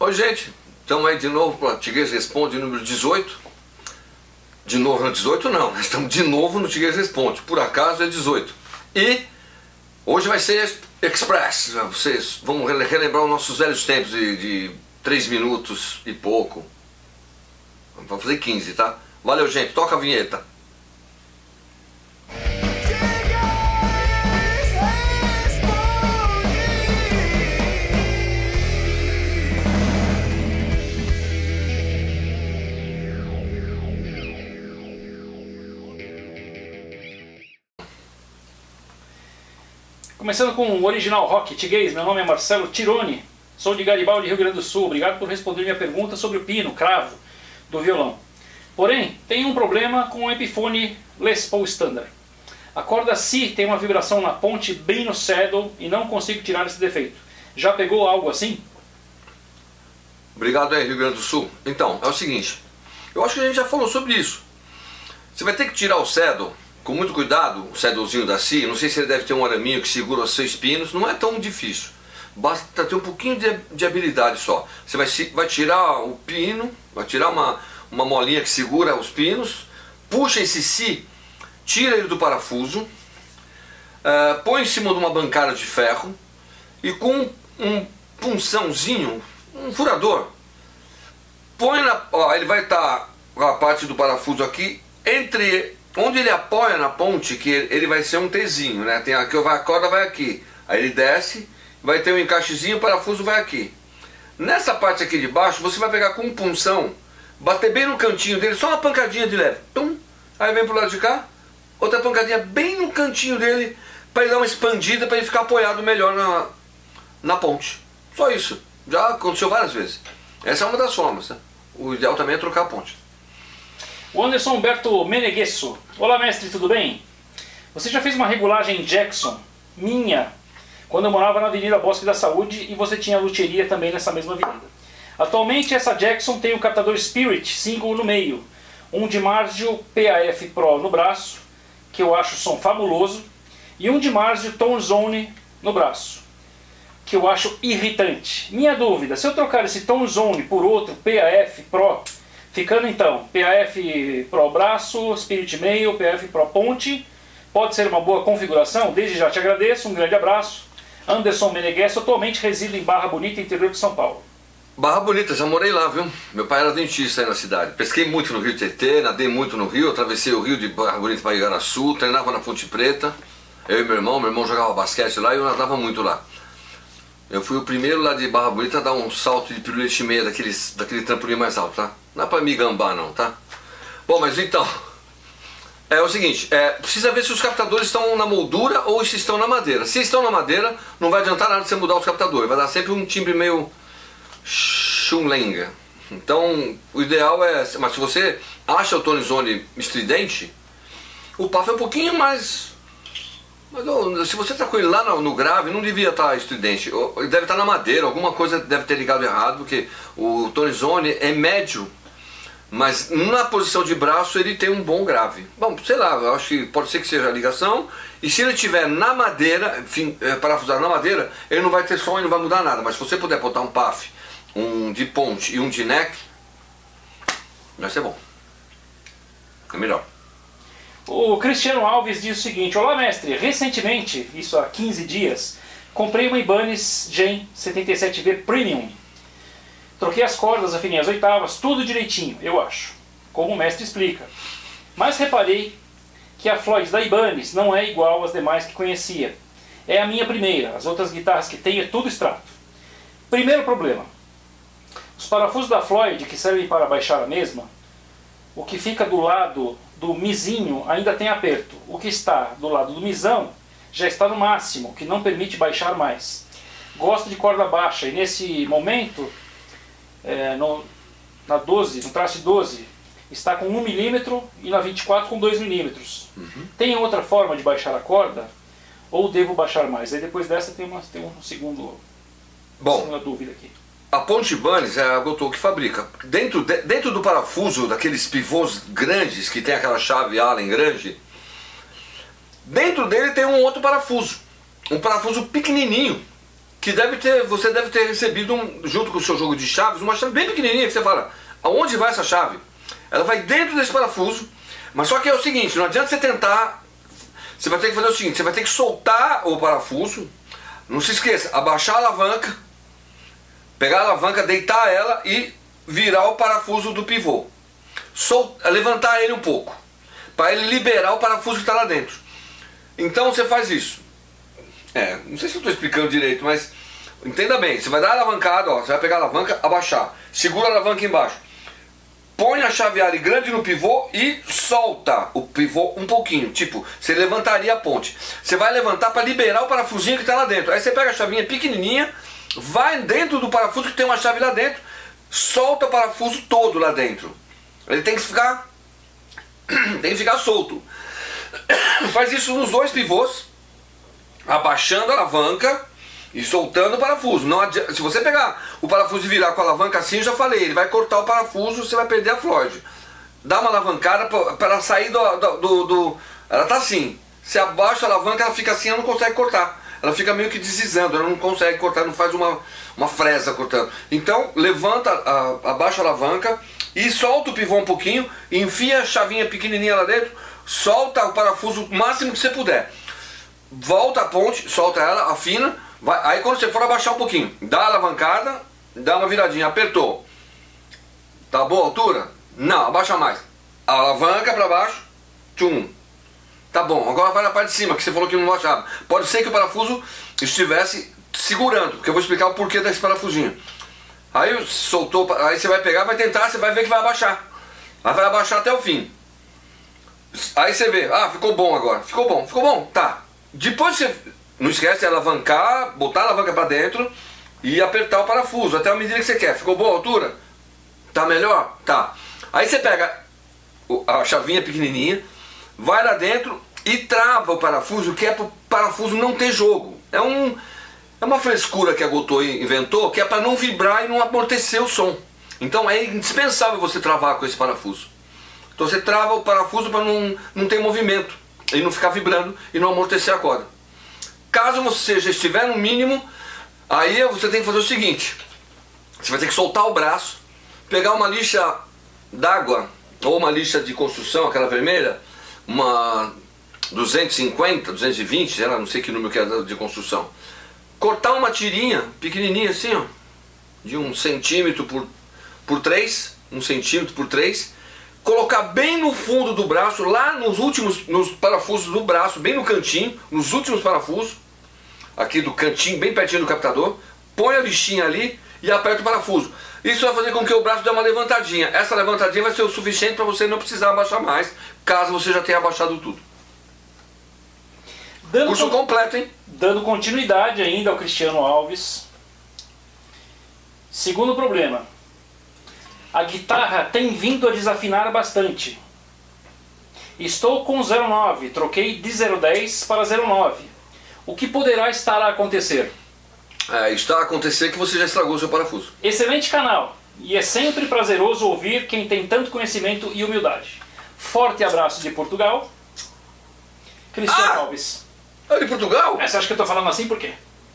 Oi, gente, estamos aí de novo para Tiguez Responde número 18. De novo no 18 não, nós estamos de novo no Tiguez Responde, por acaso é 18. E hoje vai ser Express, vocês vão relembrar os nossos velhos tempos de 3 minutos e pouco. Vamos fazer 15, tá? Valeu, gente, toca a vinheta. Começando com o original rock Tiguez, meu nome é Marcelo Tironi, sou de Garibaldi, Rio Grande do Sul. Obrigado por responder minha pergunta sobre o pino, cravo, do violão. Porém, tem um problema com o Epiphone Les Paul Standard. A corda Si tem uma vibração na ponte bem no saddle e não consigo tirar esse defeito. Já pegou algo assim? Obrigado aí, Rio Grande do Sul. Então, é o seguinte, eu acho que a gente já falou sobre isso. Você vai ter que tirar o saddle com muito cuidado, o saddlezinho da Si. Não sei se ele deve ter um araminho que segura os 6 pinos, não é tão difícil. Basta ter um pouquinho de habilidade só. Você vai tirar o pino, vai tirar uma molinha que segura os pinos, puxa esse Si, tira ele do parafuso, põe em cima de uma bancada de ferro e com um punçãozinho, um furador, põe na... Ó, ele vai estar com a parte do parafuso aqui, entre onde ele apoia na ponte, que ele vai ser um Tzinho, né? Tem aqui, a corda vai aqui, aí ele desce, vai ter um encaixezinho, o parafuso vai aqui. Nessa parte aqui de baixo, você vai pegar com um punção, bater bem no cantinho dele, só uma pancadinha de leve. Tum, aí vem pro lado de cá, outra pancadinha bem no cantinho dele, para ele dar uma expandida, para ele ficar apoiado melhor na ponte. Só isso. Já aconteceu várias vezes. Essa é uma das formas, né? O ideal também é trocar a ponte. O Anderson Humberto Meneghesso. Olá, mestre, tudo bem? Você já fez uma regulagem Jackson, minha, quando eu morava na Avenida Bosque da Saúde e você tinha luthieria também nessa mesma avenida. Atualmente essa Jackson tem um captador Spirit single no meio, um de Marzio PAF Pro no braço, que eu acho som fabuloso, e um de Marzio Tone Zone no braço, que eu acho irritante. Minha dúvida, se eu trocar esse Tone Zone por outro PAF Pro, ficando então PAF Pro braço, Spirit meio, PAF Pro ponte, pode ser uma boa configuração? Desde já te agradeço, um grande abraço. Anderson Meneghesso, atualmente reside em Barra Bonita, interior de São Paulo. Barra Bonita, já morei lá, viu? Meu pai era dentista aí na cidade. Pesquei muito no Rio Tietê, nadei muito no Rio, atravessei o Rio de Barra Bonita para Igaraçu, treinava na Ponte Preta. Eu e meu irmão jogava basquete lá e eu nadava muito lá. Eu fui o primeiro lá de Barra Bonita a dar um salto de pirulete meia daquele trampolim mais alto, tá? Não é pra me gambar não, tá? Bom, mas então, é o seguinte, precisa ver se os captadores estão na moldura ou se estão na madeira. Se estão na madeira, não vai adiantar nada você mudar os captadores, vai dar sempre um timbre meio chunlenga. Então, o ideal é, mas se você acha o Tone Zone estridente, o PAF é um pouquinho mais... Mas se você está com ele lá no grave, não devia estar estridente. Ele deve estar na madeira, alguma coisa deve ter ligado errado, porque o Tone Zone é médio, mas na posição de braço ele tem um bom grave. Bom, sei lá, eu acho que pode ser que seja a ligação. E se ele estiver na madeira, parafusado na madeira, ele não vai ter som e não vai mudar nada. Mas se você puder botar um PAF, um de ponte e um de neck, vai ser bom. É melhor. O Cristiano Alves diz o seguinte: olá, mestre, recentemente, isso há 15 dias, comprei uma Ibanez Gen 77V Premium. Troquei as cordas, afinei as oitavas, tudo direitinho, eu acho, como o mestre explica. Mas reparei que a Floyd da Ibanez não é igual às demais que conhecia. É a minha primeira, as outras guitarras que tem é tudo extrato. Primeiro problema: os parafusos da Floyd, que servem para baixar a mesma, o que fica do lado do mizinho ainda tem aperto. O que está do lado do misão já está no máximo, o que não permite baixar mais. Gosto de corda baixa e nesse momento, na 12, no traste 12, está com 1 mm e na 24 com 2 mm. Tem outra forma de baixar a corda? Ou devo baixar mais? Aí depois dessa tem uma segunda dúvida aqui. A ponte Ibanez é a Gotô que fabrica. Dentro do parafuso, daqueles pivôs grandes, que tem aquela chave Allen grande, dentro dele tem um outro parafuso. Um parafuso pequenininho. que você deve ter recebido, junto com o seu jogo de chaves, uma chave bem pequenininha que você fala, aonde vai essa chave? Ela vai dentro desse parafuso, mas só que é o seguinte, não adianta você tentar, você vai ter que fazer o seguinte, você vai ter que soltar o parafuso, não se esqueça, abaixar a alavanca, pegar a alavanca, deitar ela e virar o parafuso do pivô. Levantar ele um pouco, para ele liberar o parafuso que está lá dentro. Então você faz isso. Não sei se eu estou explicando direito, mas entenda bem, você vai dar a alavancada, ó, você vai pegar a alavanca, abaixar, segura a alavanca embaixo, põe a chave Allen grande no pivô e solta o pivô um pouquinho, tipo, você levantaria a ponte. Você vai levantar para liberar o parafusinho que está lá dentro. Aí você pega a chavinha pequenininha, vai dentro do parafuso que tem uma chave lá dentro, solta o parafuso todo lá dentro. Ele tem que ficar solto. Faz isso nos dois pivôs, abaixando a alavanca e soltando o parafuso. Não adianta, se você pegar o parafuso e virar com a alavanca assim, eu já falei, ele vai cortar o parafuso, você vai perder a Floyd. Dá uma alavancada para ela sair ela tá assim, se abaixa a alavanca, ela fica assim, ela não consegue cortar. Ela fica meio que deslizando, ela não consegue cortar, não faz uma fresa cortando. Então, levanta, abaixa a alavanca e solta o pivô um pouquinho, enfia a chavinha pequenininha lá dentro, solta o parafuso o máximo que você puder. Volta a ponte, solta ela, afina, aí quando você for abaixar um pouquinho, dá a alavancada, dá uma viradinha, apertou. Tá boa a altura? Não, abaixa mais. A alavanca para baixo, tchum. Tá bom, agora vai na parte de cima, que você falou que não baixava. Pode ser que o parafuso estivesse segurando, porque eu vou explicar o porquê desse parafusinho. Aí soltou, aí você vai pegar, vai tentar, você vai ver que vai abaixar. Mas vai abaixar até o fim. Aí você vê, ficou bom agora. Ficou bom, tá. Depois você não esquece de alavancar, botar a alavanca para dentro e apertar o parafuso até a medida que você quer. Ficou boa a altura? Tá melhor? Tá. Aí você pega a chavinha pequenininha, vai lá dentro e trava o parafuso, que é para o parafuso não ter jogo. É uma frescura que a Gotô inventou, que é para não vibrar e não amortecer o som. Então é indispensável você travar com esse parafuso. Então você trava o parafuso para não ter movimento e não ficar vibrando e não amortecer a corda. Caso você já estiver no mínimo, aí você tem que fazer o seguinte: você vai ter que soltar o braço, pegar uma lixa d'água ou uma lixa de construção, aquela vermelha, uma 250, 220, sei lá, não sei que número que é de construção. Cortar uma tirinha pequenininha assim, ó, de 1 centímetro por 3, 1 centímetro por 3, colocar bem no fundo do braço, lá nos parafusos do braço, bem no cantinho, nos últimos parafusos, aqui do cantinho, bem pertinho do captador, põe a lixinha ali e aperta o parafuso. Isso vai fazer com que o braço dê uma levantadinha. Essa levantadinha vai ser o suficiente para você não precisar abaixar mais, caso você já tenha abaixado tudo. Curso completo, hein? Dando continuidade ainda ao Cristiano Alves. Segundo problema: a guitarra tem vindo a desafinar bastante. Estou com 0,9, troquei de 0,10 para 0,9. O que poderá estar a acontecer? Está a acontecer que você já estragou o seu parafuso. Excelente canal, e é sempre prazeroso ouvir quem tem tanto conhecimento e humildade. Forte abraço de Portugal, Cristiano Alves. É de Portugal? Você acha que eu estou falando assim por quê?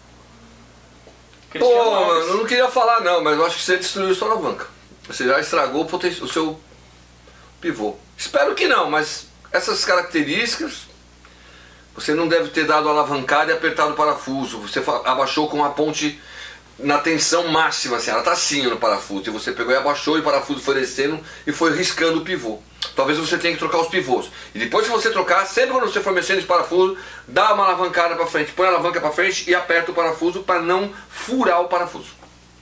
Pô, eu não queria falar não, mas eu acho que você destruiu a sua alavanca. Você já estragou o seu pivô. Espero que não, mas essas características, você não deve ter dado alavancada e apertado o parafuso. Você abaixou com a ponte na tensão máxima, assim, ela está assim no parafuso. E você pegou e abaixou e o parafuso foi descendo e foi riscando o pivô. Talvez você tenha que trocar os pivôs. E depois que você trocar, sempre quando você for mexendo nesse parafuso, dá uma alavancada para frente, põe a alavanca para frente e aperta o parafuso para não furar o parafuso.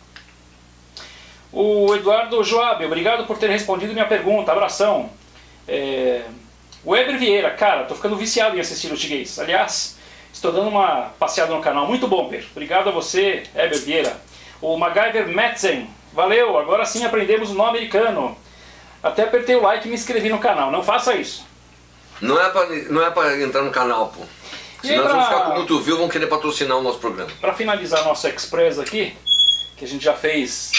O Eduardo Joab, obrigado por ter respondido minha pergunta. Abração. O Weber Vieira, cara, tô ficando viciado em assistir o Tiguês. Aliás, estou dando uma passeada no canal. Muito bom, Per. Obrigado a você, Weber Vieira. O MacGyver Metzen, valeu, agora sim aprendemos o nó americano. Até apertei o like e me inscrevi no canal. Não faça isso. Não é pra entrar no canal, pô. Senão nós vamos ficar com muito view, vão querer patrocinar o nosso programa. Para finalizar nosso Express aqui, que a gente já fez...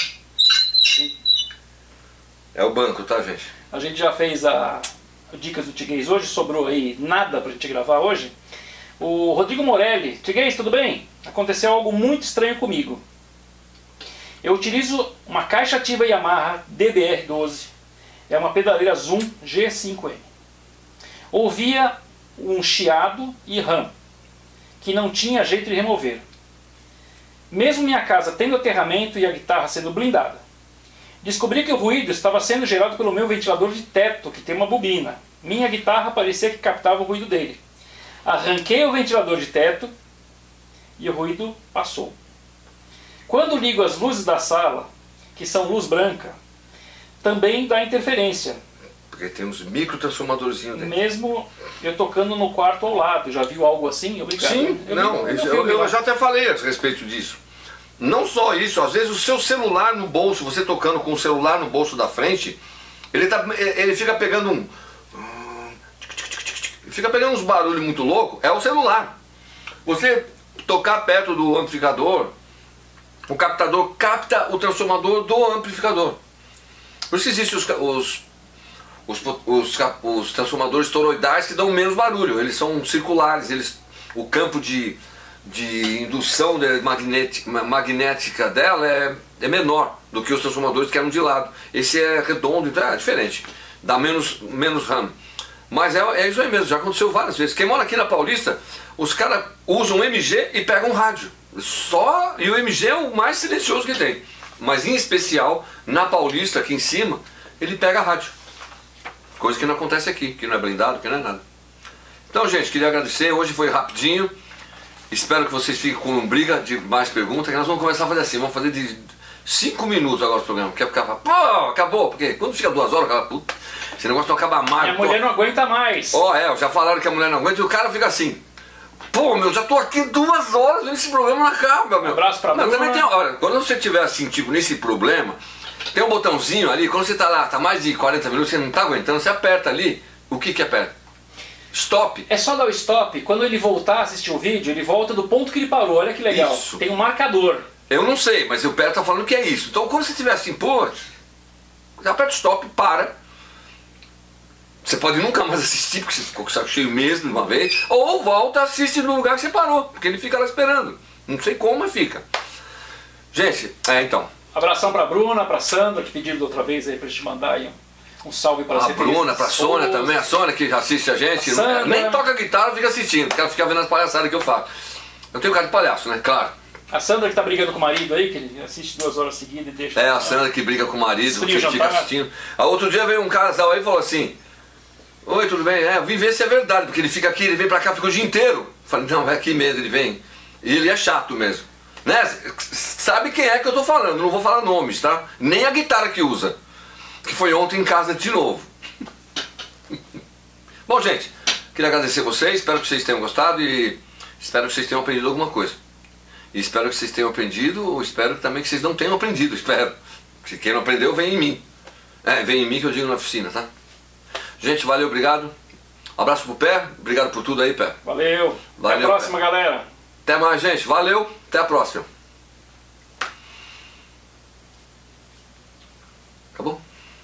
É o banco, tá, gente? A gente já fez a Dicas do Tiguês hoje, sobrou aí nada pra gente gravar hoje. O Rodrigo Morelli, Tiguês, tudo bem? aconteceu algo muito estranho comigo. Eu utilizo uma caixa ativa Yamaha DBR12, é uma pedaleira Zoom G5M. Ouvia um chiado e RAM, que não tinha jeito de remover. Mesmo minha casa tendo aterramento e a guitarra sendo blindada. Descobri que o ruído estava sendo gerado pelo meu ventilador de teto, que tem uma bobina. Minha guitarra parecia que captava o ruído dele. Arranquei o ventilador de teto e o ruído passou. Quando ligo as luzes da sala, que são luz branca, também dá interferência. Porque tem uns microtransformadorzinhos dentro. Mesmo eu tocando no quarto ao lado. Já viu algo assim? Obrigado. Sim, eu já até falei a respeito disso. Não só isso, às vezes o seu celular no bolso, você tocando com o celular no bolso da frente, ele fica pegando fica pegando uns barulhos muito loucos, é o celular. Você tocar perto do amplificador, o captador capta o transformador do amplificador. Por isso existem os transformadores toroidais que dão menos barulho. Eles são circulares, o campo de indução magnética dela é menor do que os transformadores que eram de lado. Esse é redondo, então é diferente, dá menos RAM. Mas é isso aí mesmo, já aconteceu várias vezes. Quem mora aqui na Paulista, os caras usam MG e pegam rádio. E o MG é o mais silencioso que tem. Mas em especial, na Paulista, aqui em cima, ele pega rádio. Coisa que não acontece aqui, que não é blindado, que não é nada. Então, gente, queria agradecer. Hoje foi rapidinho. Espero que vocês fiquem com briga de mais perguntas, que nós vamos começar a fazer assim. Vamos fazer de 5 minutos agora o programa. Quer ficar, pô, acabou. Porque quando fica 2 horas, acaba, puta, esse negócio não acaba mais. E a mulher não aguenta mais. Já falaram que a mulher não aguenta e o cara fica assim. Pô, meu, já tô aqui 2 horas e esse programa não acaba, meu. Um abraço pra Bruna. Também tem, olha, quando você tiver assim, tipo, nesse problema, tem um botãozinho ali, quando você tá lá, tá mais de 40 minutos, você não tá aguentando, você aperta ali. O que aperta? Stop. É só dar o stop. Quando ele voltar a assistir o vídeo, ele volta do ponto que ele parou. Olha que legal. Isso. Tem um marcador. Eu não sei, mas o Pé tá falando que é isso. Então quando você tiver assim, pô, você aperta o stop, para. Você pode nunca mais assistir, porque você ficou com o saco cheio mesmo de uma vez. Ou volta, assiste no lugar que você parou, porque ele fica lá esperando. Não sei como, mas fica. Gente, então. Abração pra Bruna, pra Sandra, que pediram da outra vez aí pra gente mandar aí um salve para a Bruna, pra Sônia também, a Sônia que assiste a gente. Nem toca guitarra, fica assistindo, porque ela fica vendo as palhaçadas que eu faço. Eu tenho cara de palhaço, né? Claro. A Sandra que tá brigando com o marido aí, que ele assiste 2 horas seguidas e deixa. É, a Sandra que briga com o marido, que fica assistindo. Outro dia veio um casal aí e falou assim: oi, tudo bem? Eu vim ver se é verdade, porque ele fica aqui, ele vem pra cá, fica o dia inteiro. Falei, não, é aqui mesmo, ele vem. E ele é chato mesmo. Né? Sabe quem é que eu tô falando, não vou falar nomes, tá? Nem a guitarra que usa. Que foi ontem em casa de novo. Bom, gente, queria agradecer vocês, espero que vocês tenham gostado e espero que vocês tenham aprendido alguma coisa. E espero que vocês tenham aprendido, ou espero também que vocês não tenham aprendido, espero. Se quem não aprendeu, vem em mim. Vem em mim que eu digo na oficina, tá? Gente, valeu, obrigado. Um abraço pro Pé, obrigado por tudo aí, Pé. Valeu. Até a próxima, galera. Até mais, gente. Valeu, até a próxima. Acabou?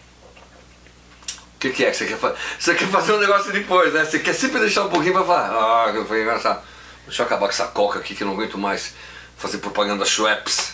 O que é que você quer fazer? Você quer fazer um negócio depois, né? Você quer sempre deixar um pouquinho pra falar. Foi engraçado. Deixa eu acabar com essa coca aqui que eu não aguento mais fazer propaganda Schweppes.